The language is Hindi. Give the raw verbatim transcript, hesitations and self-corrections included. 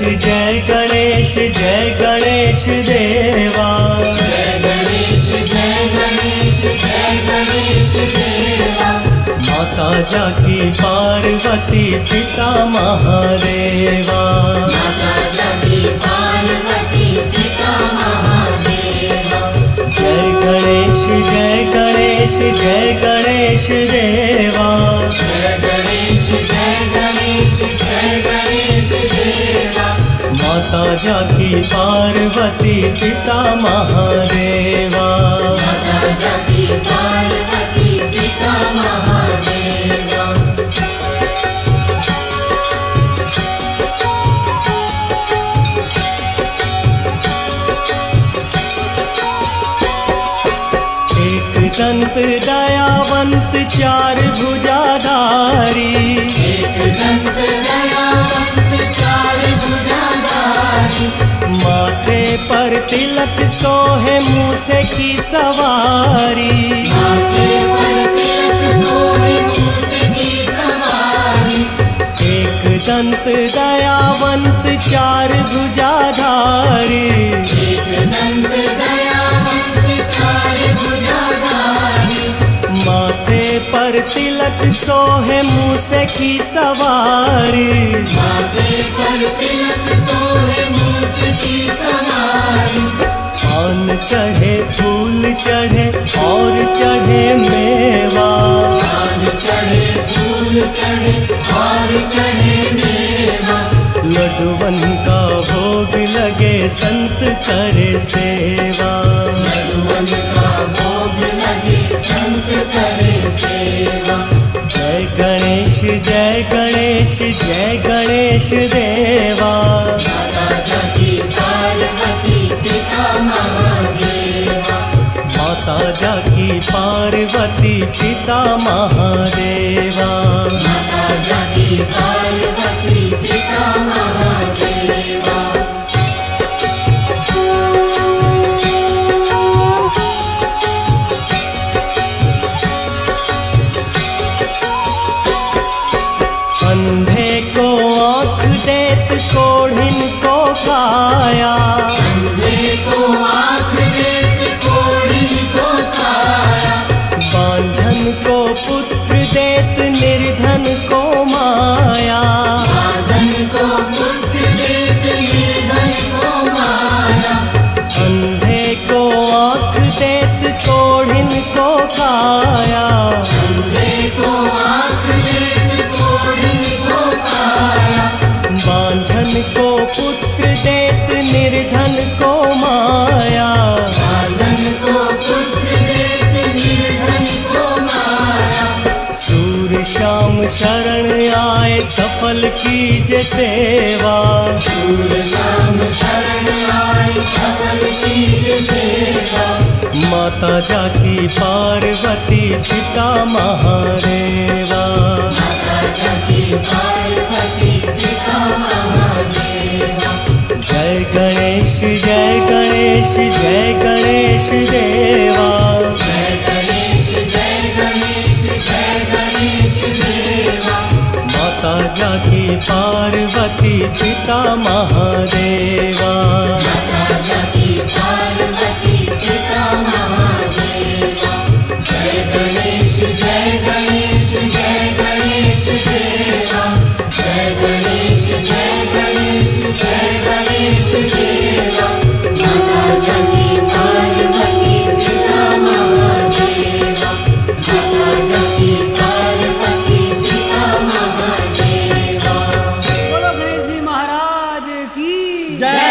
जय गणेश जय गणेश देवा। जय गणेश जय गणेश जय गणेश देवा। माता जाकी पार्वती पिता महादेवा। माता जाकी पार्वती पिता महादेवा। जय गणेश जय गणेश जय गणेश देवा। जय गणेश जय गणेश जय गणेश देवा। माता जाकी पार्वती पिता महादेवा। माता जाकी पार्वती पिता महादेवा। एक दंत दयावंत चार भुजाधारी। एक दंत दयावंत चार भुजाधारी। माथे पर तिलक सोहे मूसे की सवारी। माथे पर तिलक सोहे मूसे की सवारी। एक दंत दयावंत चार भुजाधारी। एक दंत दयावंत चार भुजाधारी। माथे पर तिलक सोहे मूसे की सवारी। माथे पर तिलक सोहे मूसे की सवारी। पान चढ़े फूल चढ़े और चढ़े मेवा। पान चढ़े फूल चढ़े और चढ़े मेवा। लड्डुवन का भोग लगे संत करे सेवा। लड्डुवन का भोग लगे संत करे सेवा। जय गणेश जय गणेश जय गणेश देवा। माता जाकी पार्वती पिता महादेवा। माता जाकी पार्वती पिता महादेवा। माता जाकी पार्वती पिता महादेवा। अंधे को आँख देत कोढ़िन को काया। अंधे को आँख देत कोढ़िन को काया। बांझन को पुत्र देत निर्धन को माया। बांझन को पुत्र देत निर्धन को माया। अंधे को आँख देत कोढ़िन को काया। अंधे को आँख देत कोढ़िन को काया। बांझन को पुत्र देत निर्धन को माया। बांझन को पुत्र देत निर्धन को माया। सूर श्याम शरण आए सफल कीजे सेवा। सूर श्याम शरण आए सफल कीजे सेवा। माता जाकी पार्वती पिता महादेवा। माता जाकी पार्वती पिता महादेवा। जय गणेश जय गणेश जय गणेश देवा। जय गणेश जय गणेश जय गणेश देवा। माता जाकी पार्वती पिता महादेवा। माता जाकी पार्वती पिता महादेवा। जय गणेश जय गणेश जय गणेश देवा। जय गणेश जय गणेश जय गणेश देवा। माता जाकी पार्वती पिता महादेवा। माता जाकी पार्वती पिता महादेवा। बोलो गणेश जी महाराज की जय।